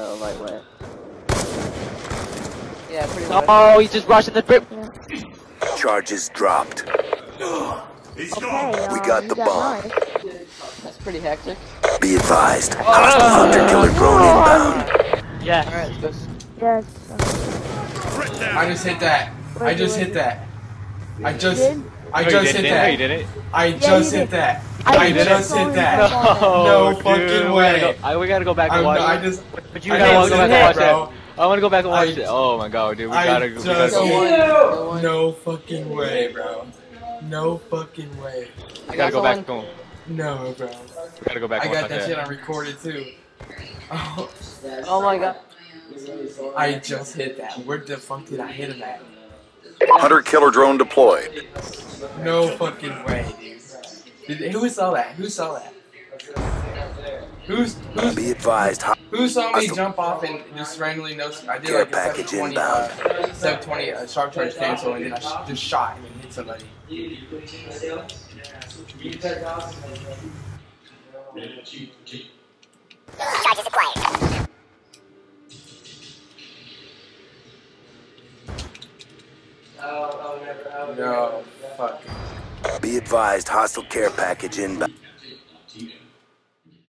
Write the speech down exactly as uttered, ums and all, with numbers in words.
uh, lightweight. Yeah, pretty much. Oh, he's just rushing the trip. Yeah. Charges dropped. Okay, We um, got you the got bomb. mine. That's pretty hectic. Be advised. Hostile hunter killer drone inbound. Yeah. Alright, let's go. Yes. I just hit that. I just hit that. I just, did? I No, you just didn't. hit No, you that. didn't. I you just did. hit that. I I did just it. hit that. No, No dude, fucking we gotta way. go- I, we gotta go back and I'm, watch I it. just, But you I gotta just go back hit and watch that, bro. it. I wanna go back and watch I- it. Oh my god, dude, we I gotta, we just gotta Go hit- go. one. Go one. No fucking way, bro. No fucking way. I gotta go back and go. No, bro. We gotta go back I and got watch that shit that. on recorded too. Oh, Oh my god. I just hit that. Where the fuck did I hit him at? Hunter killer drone deployed. No fucking way, dude. Did, who saw that? Who saw that? Who's who's Be advised. ho- who saw me Hostile- jump off and just randomly no? I did Care like a package seven twenty, uh, seven twenty uh, sharp charge cancel, and then I sh just shot and then hit somebody. Charges acquired. No, fuck. Be advised. Hostile care package inbound.